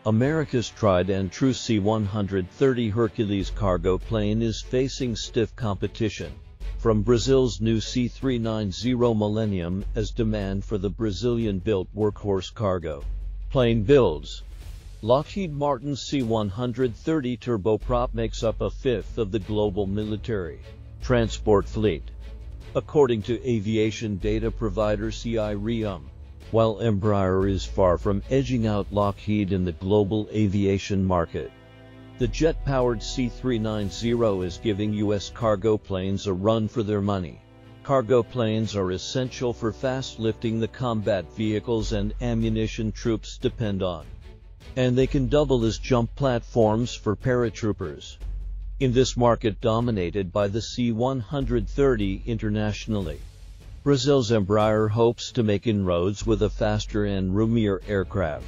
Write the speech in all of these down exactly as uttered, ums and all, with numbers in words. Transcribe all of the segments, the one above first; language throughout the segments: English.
America's tried and true C one thirty Hercules cargo plane is facing stiff competition from Brazil's new C three ninety Millennium as demand for the Brazilian-built workhorse cargo plane builds. Lockheed Martin's C one thirty turboprop makes up a fifth of the global military transport fleet, according to aviation data provider Cirium. While Embraer is far from edging out Lockheed in the global aviation market, the jet-powered C three ninety is giving U S cargo planes a run for their money. Cargo planes are essential for fast-lifting the combat vehicles and ammunition troops depend on, and they can double as jump platforms for paratroopers. In this market dominated by the C one thirty internationally, Brazil's Embraer hopes to make inroads with a faster and roomier aircraft.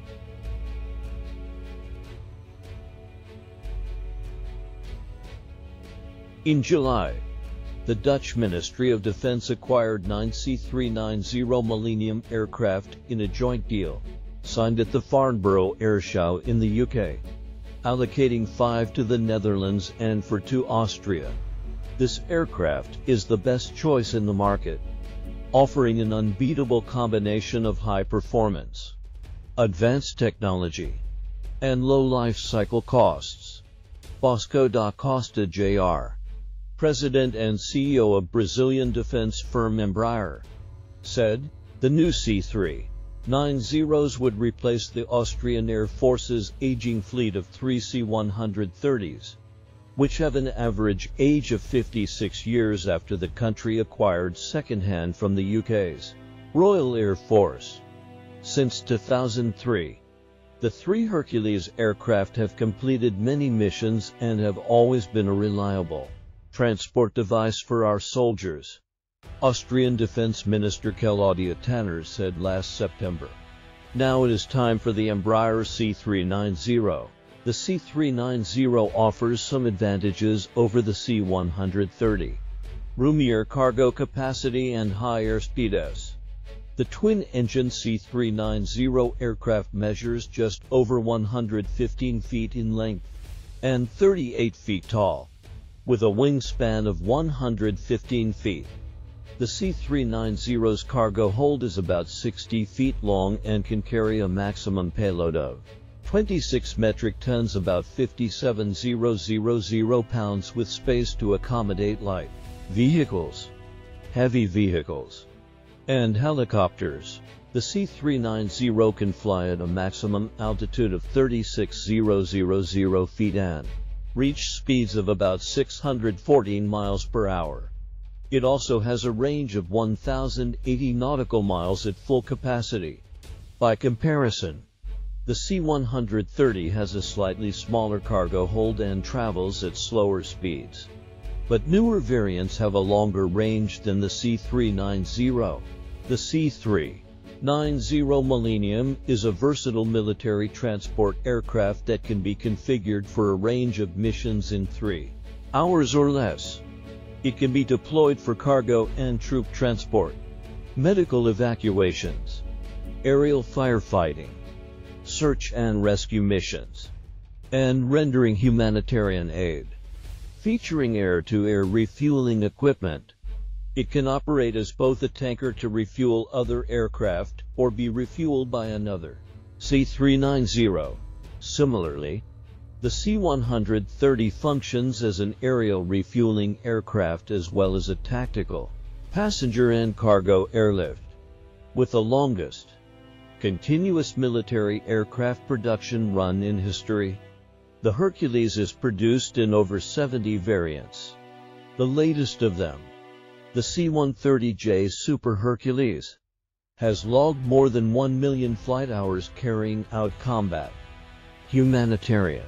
In July, the Dutch Ministry of Defense acquired nine C three ninety Millennium aircraft in a joint deal signed at the Farnborough Airshow in the U K, allocating five to the Netherlands and four to Austria. This aircraft is the best choice in the market, offering an unbeatable combination of high performance, advanced technology, and low life cycle costs. Bosco da Costa Júnior, president and C E O of Brazilian defense firm Embraer, said, the new C three nineties would replace the Austrian Air Force's aging fleet of three C one thirties, which have an average age of fifty-six years after the country acquired second-hand from the U K's Royal Air Force. Since two thousand three, the three Hercules aircraft have completed many missions and have always been a reliable transport device for our soldiers, Austrian Defense Minister Claudia Tanner said last September. Now it is time for the Embraer C three ninety. The C three ninety offers some advantages over the C one thirty: roomier cargo capacity and high airspeed. The twin-engine C three ninety aircraft measures just over one hundred fifteen feet in length and thirty-eight feet tall, with a wingspan of one hundred fifteen feet. The C three ninety's cargo hold is about sixty feet long and can carry a maximum payload of twenty-six metric tons, about fifty-seven thousand pounds, with space to accommodate light vehicles, heavy vehicles, and helicopters. The C three ninety can fly at a maximum altitude of thirty-six thousand feet and reach speeds of about six hundred fourteen miles per hour. It also has a range of one thousand eighty nautical miles at full capacity. By comparison, the C one thirty has a slightly smaller cargo hold and travels at slower speeds, but newer variants have a longer range than the C three ninety. The C three ninety Millennium is a versatile military transport aircraft that can be configured for a range of missions in three hours or less. It can be deployed for cargo and troop transport, medical evacuations, aerial firefighting, search and rescue missions, and rendering humanitarian aid. Featuring air-to-air refueling equipment, it can operate as both a tanker to refuel other aircraft or be refueled by another C three ninety. Similarly, the C one thirty functions as an aerial refueling aircraft as well as a tactical passenger and cargo airlift. With the longest continuous military aircraft production run in history, the Hercules is produced in over seventy variants. The latest of them, the C one thirty J Super Hercules, has logged more than one million flight hours carrying out combat, humanitarian,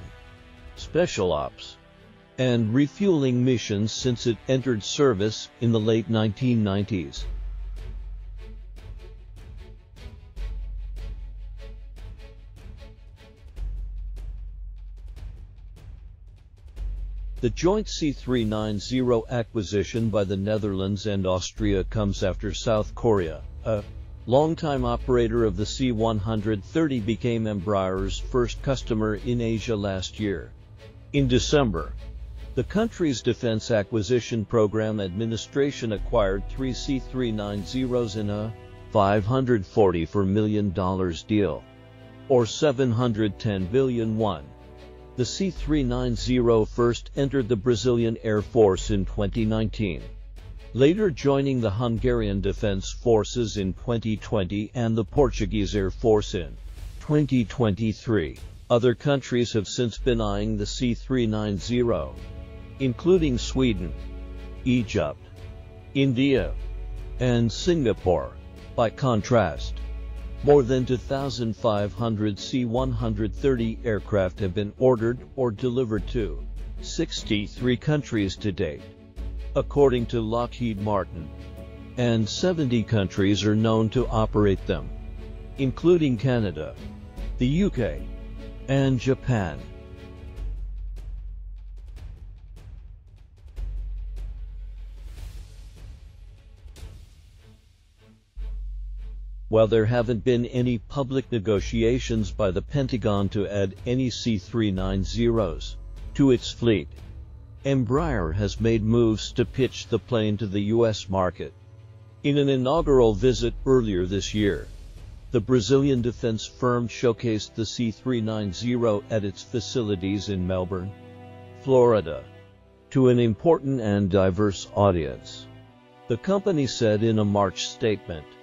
special ops, and refueling missions since it entered service in the late nineteen nineties. The joint C three ninety acquisition by the Netherlands and Austria comes after South Korea, a longtime operator of the C one thirty, became Embraer's first customer in Asia last year. In December, the country's Defense Acquisition Program Administration acquired three C three nineties in a five hundred forty-four million dollars deal, or seven hundred ten billion won. The C three ninety first entered the Brazilian Air Force in twenty nineteen, later joining the Hungarian Defense Forces in twenty twenty and the Portuguese Air Force in twenty twenty-three. Other countries have since been eyeing the C three ninety, including Sweden, Egypt, India, and Singapore. By contrast, more than two thousand five hundred C one thirty aircraft have been ordered or delivered to sixty-three countries to date, according to Lockheed Martin, and seventy countries are known to operate them, including Canada, the U K, and Japan. While there haven't been any public negotiations by the Pentagon to add any C three nineties to its fleet, Embraer has made moves to pitch the plane to the U S market. In an inaugural visit earlier this year, the Brazilian defense firm showcased the C three ninety at its facilities in Melbourne, Florida, to an important and diverse audience. The company said in a March statement,